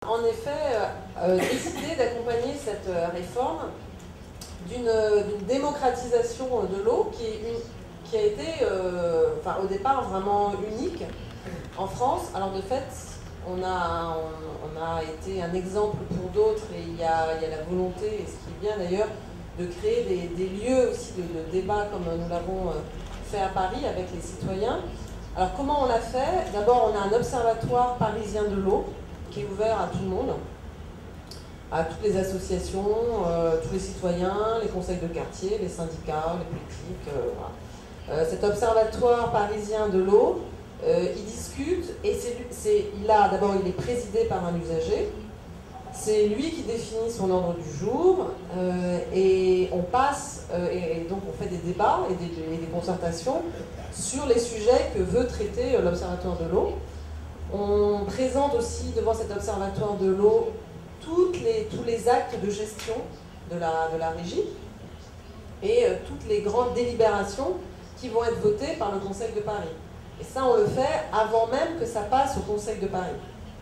en effet décidé d'accompagner cette réforme d'une démocratisation de l'eau qui a été au départ vraiment unique en France. Alors de fait, on a été un exemple pour d'autres, et il y a la volonté, et ce qui est bien d'ailleurs, de créer des lieux aussi de débat comme nous l'avons fait à Paris avec les citoyens. Alors comment on l'a fait? D'abord, on a un observatoire parisien de l'eau qui est ouvert à tout le monde, à toutes les associations, tous les citoyens, les conseils de quartier, les syndicats, les politiques. Voilà. Cet observatoire parisien de l'eau, il discute, et d'abord il est présidé par un usager. C'est lui qui définit son ordre du jour, et on passe, et donc on fait des débats et des concertations sur les sujets que veut traiter l'Observatoire de l'eau. On présente aussi devant cet Observatoire de l'eau tous les actes de gestion de la régie et toutes les grandes délibérations qui vont être votées par le Conseil de Paris. Et ça, on le fait avant même que ça passe au Conseil de Paris.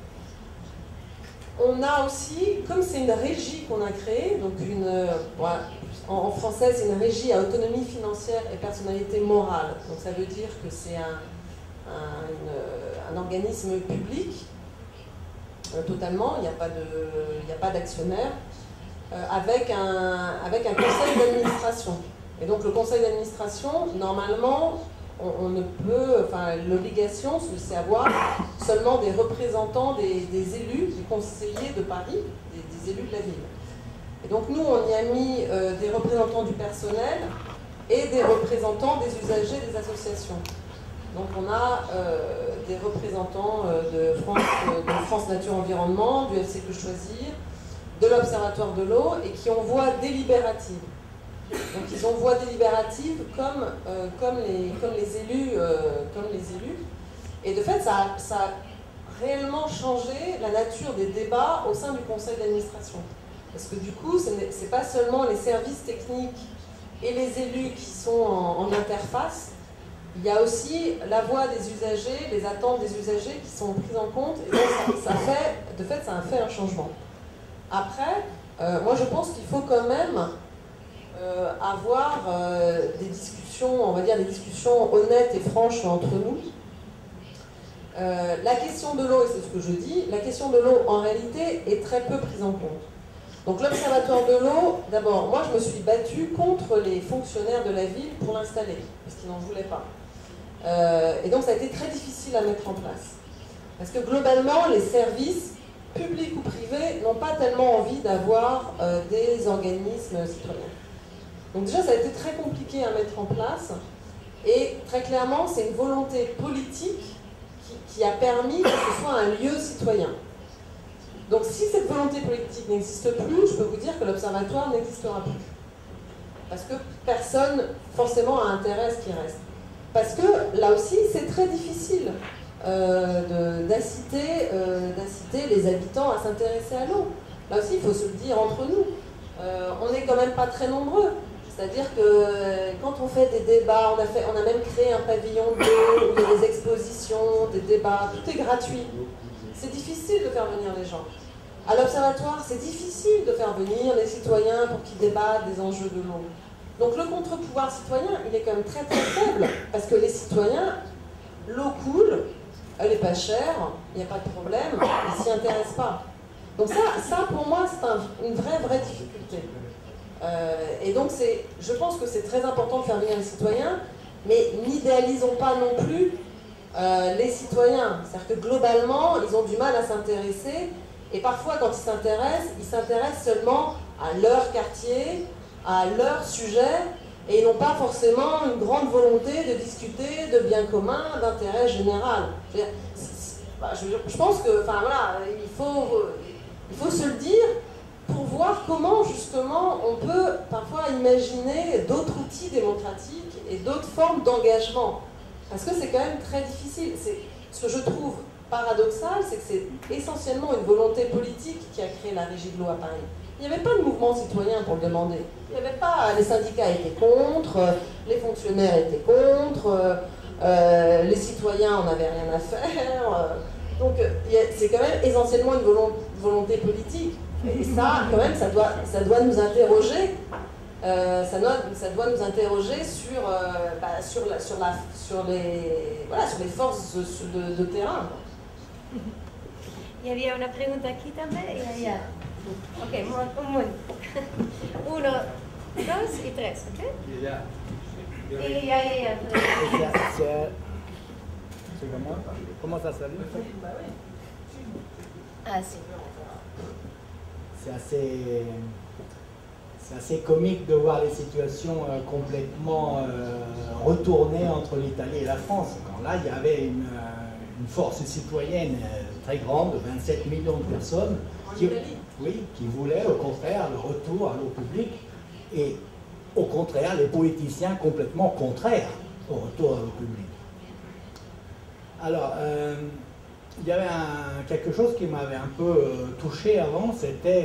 On a aussi, comme c'est une régie qu'on a créée, donc en français c'est une régie à autonomie financière et personnalité morale. Donc ça veut dire que c'est un organisme public, totalement, il n'y a pas d'actionnaire, avec un conseil d'administration. Et donc le conseil d'administration, normalement, on ne peut, l'obligation, c'est avoir seulement des représentants des élus, des conseillers de Paris, des élus de la ville. Et donc nous, on y a mis des représentants du personnel et des représentants des usagers des associations. Donc on a des représentants de France Nature Environnement, du FC Que Choisir, de l'Observatoire de l'eau, et qui ont voix délibérative. Donc ils ont voix délibérative comme les élus. Et de fait, ça a réellement changé la nature des débats au sein du conseil d'administration. Parce que du coup, ce n'est pas seulement les services techniques et les élus qui sont en interface, il y a aussi la voix des usagers, les attentes des usagers qui sont prises en compte, et donc ça a fait un changement. Après, moi je pense qu'il faut quand même avoir des discussions, on va dire des discussions honnêtes et franches entre nous. La question de l'eau, et c'est ce que je dis, la question de l'eau en réalité est très peu prise en compte. Donc l'Observatoire de l'eau, d'abord, moi je me suis battue contre les fonctionnaires de la ville pour l'installer, parce qu'ils n'en voulaient pas. Et donc ça a été très difficile à mettre en place. Parce que globalement, les services, publics ou privés, n'ont pas tellement envie d'avoir des organismes citoyens. Donc déjà, ça a été très compliqué à mettre en place. Et très clairement, c'est une volonté politique qui a permis que ce soit un lieu citoyen. Donc si cette volonté politique n'existe plus, je peux vous dire que l'Observatoire n'existera plus. Parce que personne, forcément, a intérêt à ce qu'il reste. Parce que, là aussi, c'est très difficile d'inciter les habitants à s'intéresser à l'eau. Là aussi, il faut se le dire entre nous. On n'est quand même pas très nombreux. C'est-à-dire que quand on fait des débats, on a même créé un pavillon d'eau, où il y a des expositions, des débats, tout est gratuit. C'est difficile de faire venir les gens. À l'Observatoire, c'est difficile de faire venir les citoyens pour qu'ils débattent des enjeux de l'eau. Donc le contre-pouvoir citoyen, il est quand même très très faible, parce que les citoyens, l'eau coule, elle n'est pas chère, il n'y a pas de problème, ils ne s'y intéressent pas. Donc ça pour moi, c'est une vraie difficulté. Et donc je pense que c'est très important de faire venir les citoyens, mais n'idéalisons pas non plus les citoyens. C'est-à-dire que globalement, ils ont du mal à s'intéresser, et parfois quand ils s'intéressent seulement à leur quartier, à leur sujet, et ils n'ont pas forcément une grande volonté de discuter de biens communs, d'intérêt général. Je pense que, il faut se le dire pour voir comment justement on peut parfois imaginer d'autres outils démocratiques et d'autres formes d'engagement. Parce que c'est quand même très difficile. Ce que je trouve paradoxal, c'est que c'est essentiellement une volonté politique qui a créé la régie de l'eau à Paris. Il n'y avait pas de mouvement citoyen pour le demander. Il n'y avait pas, les syndicats étaient contre, les fonctionnaires étaient contre, les citoyens n'en avaient rien à faire. Donc c'est quand même essentiellement une volonté d'entité politique. Et ça, quand même, ça doit nous interroger. Ça doit nous interroger sur les forces de terrain. Y había una pregunta aquí también y allá. Ok, un momento. 1, 2 y 3, ok? Y allá. Comment ça s'appelle? Ah, si. C'est assez comique de voir les situations complètement retournées entre l'Italie et la France. Quand là, il y avait une force citoyenne très grande, de 27 millions de personnes, qui voulaient au contraire le retour à l'eau publique, et au contraire les politiciens complètement contraires au retour à l'eau publique. Alors, il y avait quelque chose qui m'avait un peu touché avant, c'était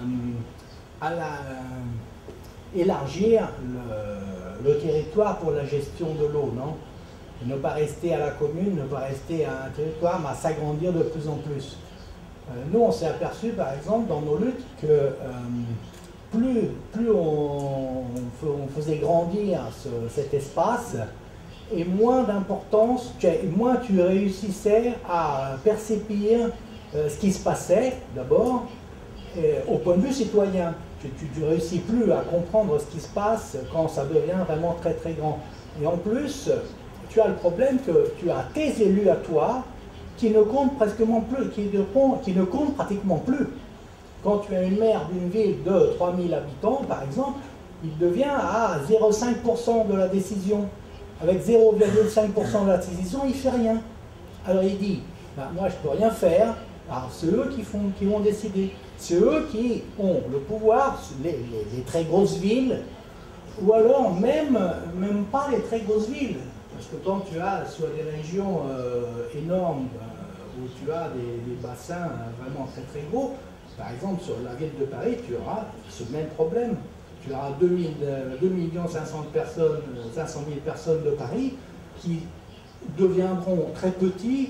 élargir le territoire pour la gestion de l'eau, non? Ne pas rester à la commune, ne pas rester à un territoire, mais à s'agrandir de plus en plus. Nous, on s'est aperçu, par exemple, dans nos luttes, que plus on faisait grandir cet espace, et moins d'importance, moins tu réussissais à percevoir ce qui se passait, d'abord, au point de vue citoyen. Tu réussis plus à comprendre ce qui se passe quand ça devient vraiment très très grand. Et en plus, tu as le problème que tu as tes élus à toi qui ne comptent pratiquement plus, qui ne comptent pratiquement plus. Quand tu as une maire d'une ville de 3000 habitants, par exemple, il devient à 0,5% de la décision. Avec 0,5% de la décision, il ne fait rien. Alors il dit, bah, moi je ne peux rien faire, alors c'est eux qui vont décider. C'est eux qui ont le pouvoir, les très grosses villes, ou alors même pas les très grosses villes. Parce que quand tu as sur des régions énormes, où tu as des bassins vraiment très très gros, par exemple sur la ville de Paris, tu auras ce même problème. Tu auras 2 500 000 personnes de Paris qui deviendront très petits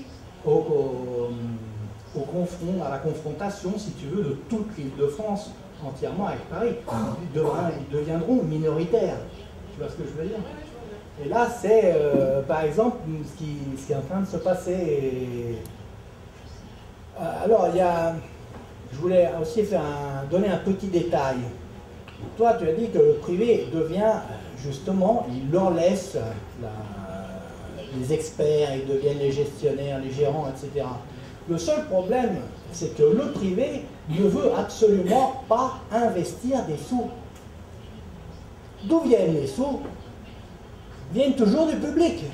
à la confrontation, si tu veux, de toute l'île de France entièrement avec Paris. Ils deviendront minoritaires. Tu vois ce que je veux dire? Et là, c'est par exemple ce qui est en train de se passer. Alors, je voulais aussi donner un petit détail. Toi, tu as dit que le privé devient, justement, il leur laisse les experts, ils deviennent les gestionnaires, les gérants, etc. Le seul problème, c'est que le privé ne veut absolument pas investir des sous. D'où viennent les sous? Ils viennent toujours du public.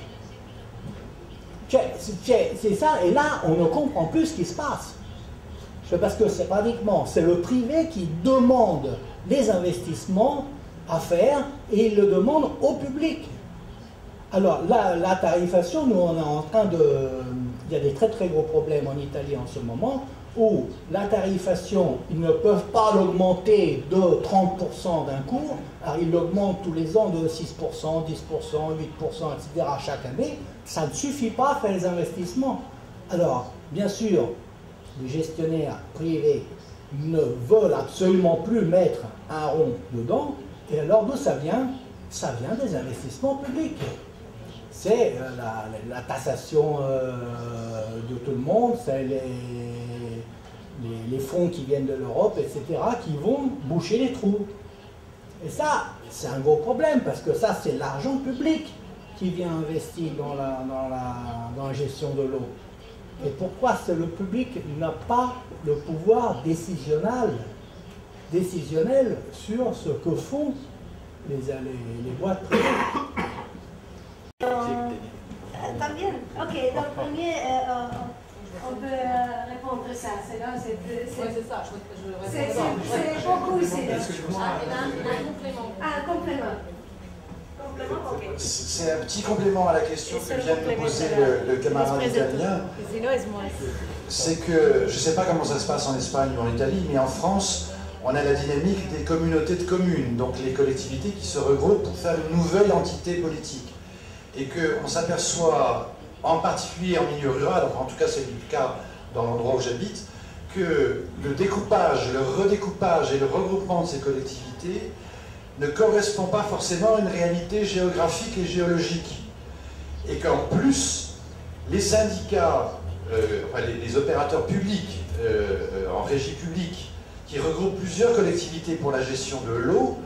C'est ça, et là, on ne comprend plus ce qui se passe. Parce que c'est pratiquement, c'est le privé qui demande des investissements à faire, et il le demande au public. Alors, la tarifation, nous, on est en train de... Il y a des très très gros problèmes en Italie en ce moment, où la tarifation, ils ne peuvent pas l'augmenter de 30% d'un coup, alors ils l'augmentent tous les ans de 6%, 10%, 8%, etc. chaque année. Ça ne suffit pas à faire les investissements. Alors, bien sûr, les gestionnaires privés ne veulent absolument plus mettre un rond dedans, et alors d'où ça vient? Ça vient des investissements publics. C'est la taxation de tout le monde, c'est les fonds qui viennent de l'Europe, etc., qui vont boucher les trous. Et ça, c'est un gros problème, parce que ça, c'est l'argent public qui vient investir dans la gestion de l'eau. Et pourquoi le public n'a pas le pouvoir décisionnel sur ce que font les boîtes privées? También, ok, donc premier, on peut répondre à ça. C'est ça, c'est beaucoup ici. Un complément. C'est un petit complément à la question que vient de me poser le camarade italien. C'est que, je ne sais pas comment ça se passe en Espagne ou en Italie, mais en France, on a la dynamique des communautés de communes, donc les collectivités qui se regroupent pour faire une nouvelle entité politique. Et qu'on s'aperçoit, en particulier en milieu rural, enfin en tout cas c'est le cas dans l'endroit où j'habite, que le découpage, le redécoupage et le regroupement de ces collectivités ne correspond pas forcément à une réalité géographique et géologique. Et qu'en plus, les syndicats, les opérateurs publics en régie publique qui regroupent plusieurs collectivités pour la gestion de l'eau,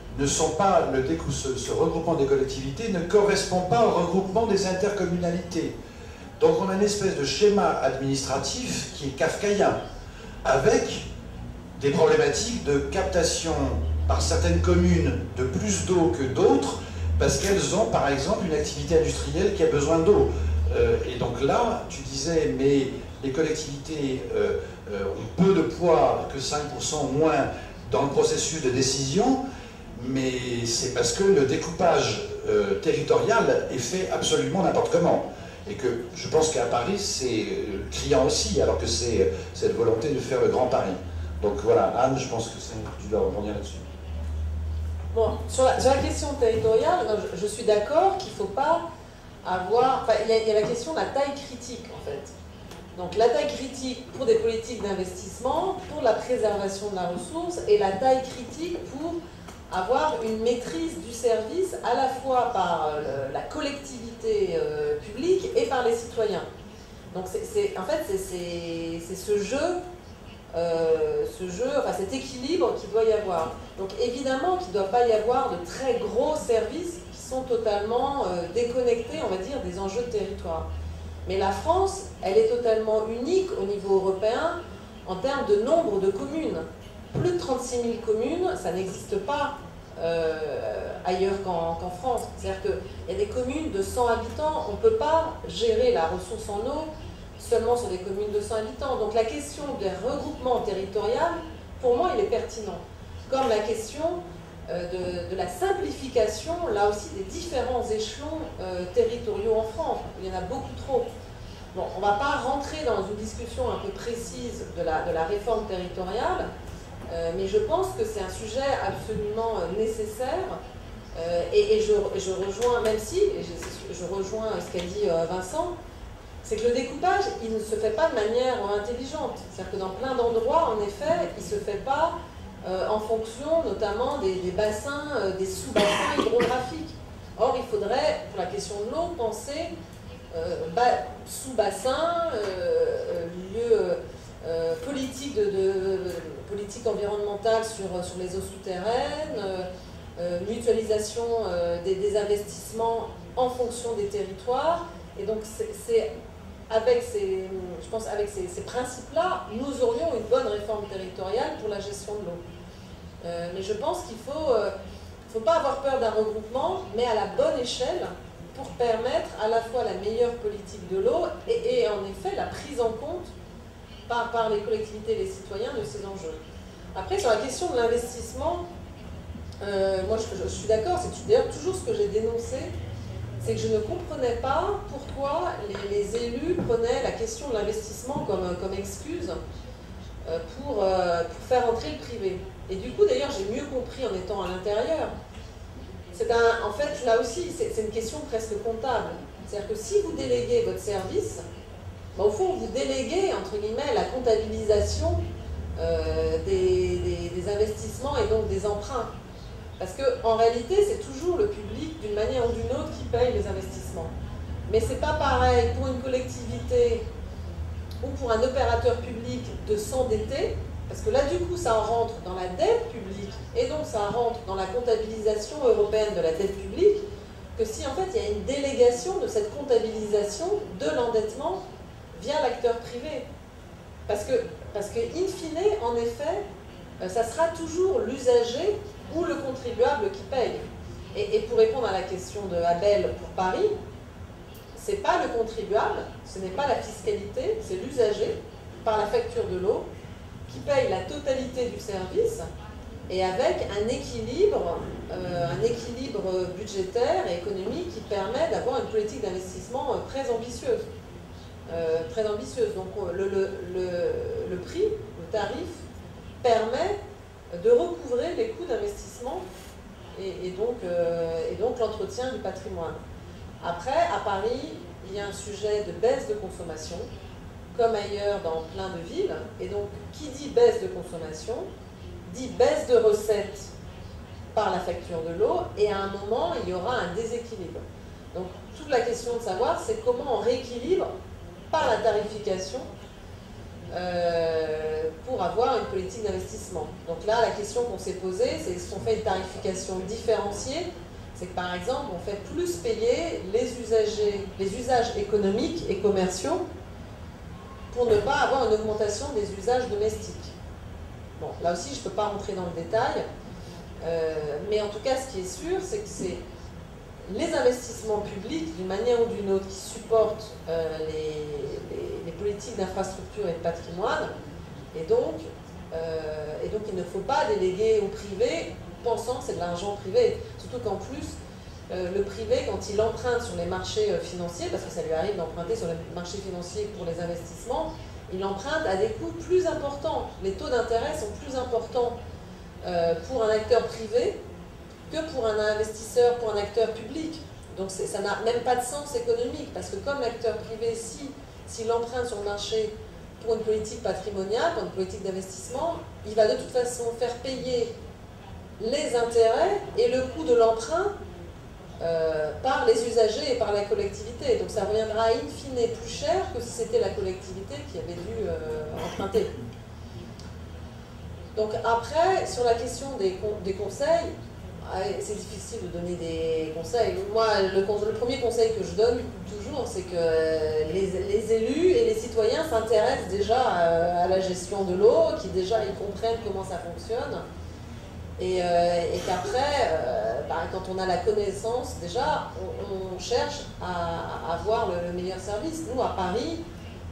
ce regroupement des collectivités ne correspond pas au regroupement des intercommunalités. Donc on a une espèce de schéma administratif qui est kafkaïen, avec des problématiques de captation par certaines communes de plus d'eau que d'autres, parce qu'elles ont par exemple une activité industrielle qui a besoin d'eau. Et donc là, tu disais, mais les collectivités ont peu de poids, que 5% moins dans le processus de décision, mais c'est parce que le découpage territorial est fait absolument n'importe comment. Et que je pense qu'à Paris, c'est criant aussi, alors que c'est cette volonté de faire le Grand Paris. Donc voilà, Anne, je pense que tu dois rebondir là-dessus. Bon, sur la question territoriale, non, je suis d'accord qu'il ne faut pas avoir... Enfin, il y a la question de la taille critique, en fait. Donc la taille critique pour des politiques d'investissement, pour la préservation de la ressource, et la taille critique pour avoir une maîtrise du service à la fois par la collectivité publique et par les citoyens. Donc en fait, c'est ce jeu, enfin cet équilibre qu'il doit y avoir. Donc évidemment qu'il ne doit pas y avoir de très gros services qui sont totalement déconnectés, on va dire, des enjeux de territoire. Mais la France, elle est totalement unique au niveau européen en termes de nombre de communes. Plus de 36 000 communes, ça n'existe pas ailleurs qu'en France. C'est-à-dire qu'il y a des communes de 100 habitants, on ne peut pas gérer la ressource en eau seulement sur des communes de 100 habitants. Donc la question des regroupements territoriaux, pour moi, il est pertinent. Comme la question de la simplification, là aussi, des différents échelons territoriaux en France. Il y en a beaucoup trop. Bon, on ne va pas rentrer dans une discussion un peu précise de la réforme territoriale, mais je pense que c'est un sujet absolument nécessaire. Et je rejoins, même si, je rejoins ce qu'a dit Vincent, c'est que le découpage, il ne se fait pas de manière intelligente. C'est-à-dire que dans plein d'endroits, en effet, il ne se fait pas en fonction notamment des bassins, des sous-bassins hydrographiques. Or, il faudrait, pour la question de l'eau, penser sous-bassin, lieu politique environnementale sur les eaux souterraines, mutualisation des investissements en fonction des territoires. Et donc, c'est avec ces principes-là, nous aurions une bonne réforme territoriale pour la gestion de l'eau. Mais je pense qu'il ne faut pas avoir peur d'un regroupement, mais à la bonne échelle, pour permettre à la fois la meilleure politique de l'eau et en effet la prise en compte par les collectivités et les citoyens de ces enjeux. Après, sur la question de l'investissement, moi je suis d'accord, c'est d'ailleurs toujours ce que j'ai dénoncé, c'est que je ne comprenais pas pourquoi les élus prenaient la question de l'investissement comme excuse pour faire entrer le privé. Et du coup, d'ailleurs, j'ai mieux compris en étant à l'intérieur. En fait, là aussi, c'est une question presque comptable. C'est-à-dire que si vous déléguez votre service, ben, au fond, vous déléguez, entre guillemets, la comptabilisation des investissements et donc des emprunts. Parce qu'en réalité, c'est toujours le public, d'une manière ou d'une autre, qui paye les investissements. Mais c'est pas pareil pour une collectivité ou pour un opérateur public de s'endetter, parce que là, du coup, ça rentre dans la dette publique, et donc ça rentre dans la comptabilisation européine de la dette publique, que si en fait il y a une délégation de cette comptabilisation de l'endettement via l'acteur privé. Parce que, in fine, en effet, ça sera toujours l'usager ou le contribuable qui paye. Et pour répondre à la question de Abel pour Paris, ce n'est pas le contribuable, ce n'est pas la fiscalité, c'est l'usager, par la facture de l'eau, qui paye la totalité du service, et avec un équilibre budgétaire et économique qui permet d'avoir une politique d'investissement très ambitieuse. Donc le prix, le tarif, permet de recouvrer les coûts d'investissement et donc l'entretien du patrimoine. Après, à Paris, il y a un sujet de baisse de consommation, comme ailleurs dans plein de villes. Et donc, qui dit baisse de consommation, dit baisse de recettes par la facture de l'eau, et à un moment, il y aura un déséquilibre. Donc, toute la question de savoir, c'est comment on rééquilibre par la tarification pour avoir une politique d'investissement. Donc là, la question qu'on s'est posée, c'est si on fait une tarification différenciée, c'est que par exemple, on fait plus payer les usages économiques et commerciaux pour ne pas avoir une augmentation des usages domestiques. Bon, là aussi, je ne peux pas rentrer dans le détail, mais en tout cas, ce qui est sûr, c'est que c'est les investissements publics, d'une manière ou d'une autre, qui supportent les politiques d'infrastructure et de patrimoine, et donc il ne faut pas déléguer au privé, pensant que c'est de l'argent privé. Surtout qu'en plus, le privé, quand il emprunte sur les marchés financiers, parce que ça lui arrive d'emprunter sur les marchés financiers pour les investissements, il emprunte à des coûts plus importants. Les taux d'intérêt sont plus importants pour un acteur privé que pour un investisseur, pour un acteur public. Donc ça n'a même pas de sens économique, parce que comme l'acteur privé, s'il emprunte sur le marché pour une politique patrimoniale, pour une politique d'investissement, il va de toute façon faire payer les intérêts et le coût de l'emprunt par les usagers et par la collectivité. Donc ça reviendra in fine plus cher que si c'était la collectivité qui avait dû emprunter. Donc après, sur la question des conseils, c'est difficile de donner des conseils. Moi, le premier conseil que je donne toujours, c'est que les élus et les citoyens s'intéressent déjà à la gestion de l'eau, qui déjà ils comprennent comment ça fonctionne, et qu'après, quand on a la connaissance, déjà, on cherche à avoir le meilleur service. Nous, à Paris,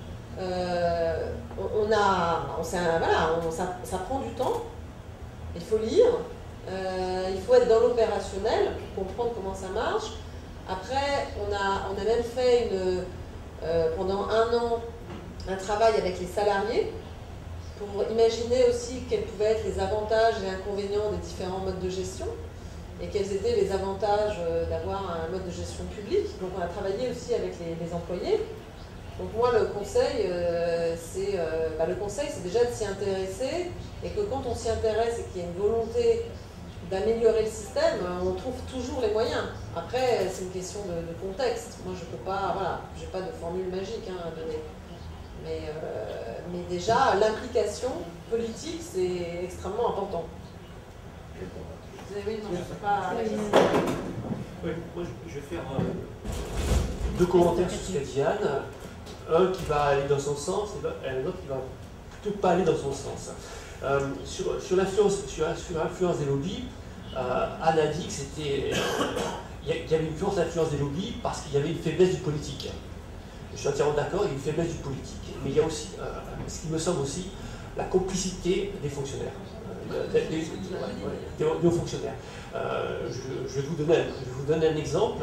ça prend du temps, il faut lire. Il faut être dans l'opérationnel pour comprendre comment ça marche. Après, on a même fait pendant 1 an un travail avec les salariés pour imaginer aussi quels pouvaient être les avantages et inconvénients des différents modes de gestion et quels étaient les avantages d'avoir un mode de gestion public. Donc on a travaillé aussi avec les employés. Donc moi, le conseil, c'est déjà de s'y intéresser, et que quand on s'y intéresse et qu'il y a une volonté d'améliorer le système, on trouve toujours les moyens. Après, c'est une question de contexte. Moi, je peux pas, j'ai pas de formule magique à donner. Mais déjà, l'implication politique, c'est extrêmement important. Oui, non, je sais pas. Oui, moi, je vais faire 2 commentaires sur ce qu'a dit Anne. Un qui va aller dans son sens et un autre qui va plutôt pas aller dans son sens. Sur l'influence des lobbies, Anne a dit que c'était, il y avait une forte influence des lobbies parce qu'il y avait une faiblesse du politique. Je suis entièrement d'accord, il y a une faiblesse du politique. Mais il y a aussi, ce qui me semble aussi, la complicité des fonctionnaires, des hauts fonctionnaires. Je vais vous donner un exemple.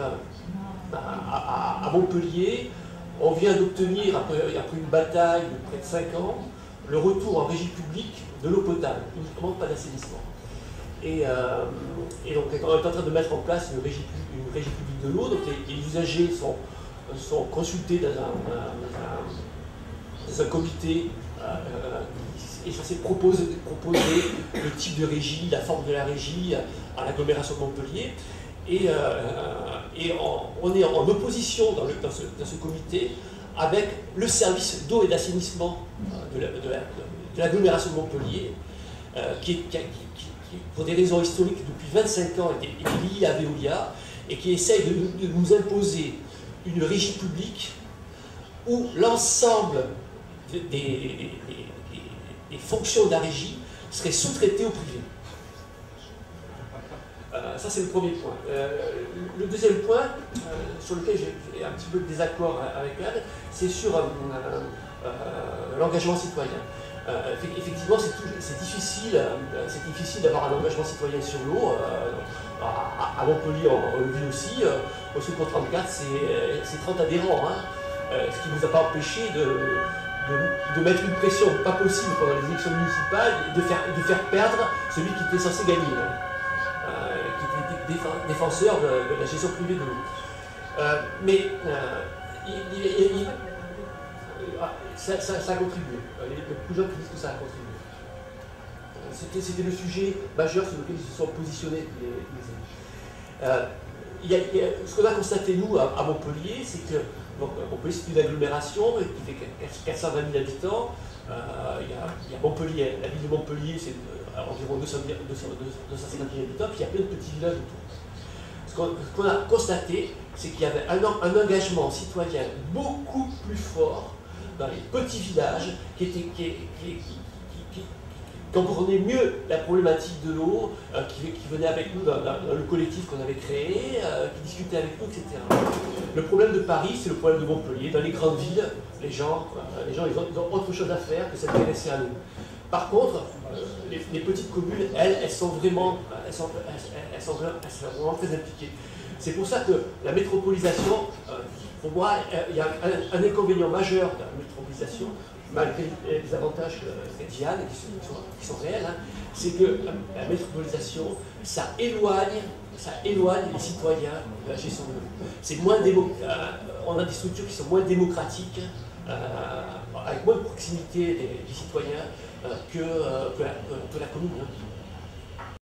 À Montpellier, on vient d'obtenir, après une bataille de près de 5 ans, le retour en régie publique de l'eau potable, uniquement pas d'assainissement. Et donc on est en train de mettre en place une régie publique de l'eau, donc les usagers sont consultés dans un comité et censé proposer le type de régie, la forme de la régie à l'agglomération de Montpellier. Et on est en opposition dans ce comité avec le service d'eau et d'assainissement de l'agglomération de Montpellier, qui, pour des raisons historiques, depuis 25 ans, est lié à Veolia, et qui essaye de nous imposer une régie publique où l'ensemble des fonctions de la régie seraient sous-traitées au privé. Ça, c'est le premier point. Le deuxième point, sur lequel j'ai un petit peu de désaccord avec Anne, c'est sur l'engagement citoyen. Effectivement, c'est difficile d'avoir un engagement citoyen sur l'eau. À Montpellier, on le vit aussi. Au Secours 34, c'est 30 adhérents, ce qui ne nous a pas empêché de mettre une pression pas possible pendant les élections municipales et de faire perdre celui qui était censé gagner, qui était défenseur de la gestion privée de l'eau. ça a contribué. Il y a beaucoup de gens qui disent que ça a contribué. C'était le sujet majeur sur lequel ils se sont positionnés les élus. Ce qu'on a constaté, nous, à Montpellier, c'est que Montpellier, c'est une agglomération qui fait 420 000 habitants. Il y a Montpellier, la ville de Montpellier, c'est environ 250 000 habitants, puis il y a plein de petits villages autour. Ce qu'on a constaté, c'est qu'il y avait un engagement citoyen beaucoup plus fort dans les petits villages qui comprenaient mieux la problématique de l'eau, qui venaient avec nous dans le collectif qu'on avait créé, qui discutaient avec nous, etc. Le problème de Paris, c'est le problème de Montpellier. Dans les grandes villes, les gens ils ont autre chose à faire que s'intéresser à l'eau. Par contre, les petites communes, elles sont vraiment très impliquées. C'est pour ça que la métropolisation, pour moi, il y a un inconvénient majeur de la métropolisation, malgré les avantages qu'a dit Anne, qui sont réels, hein, c'est que la métropolisation, ça éloigne les citoyens de la gestion de l'eau. C'est moins on a des structures qui sont moins démocratiques, avec moins de proximité des citoyens que la commune. Hein.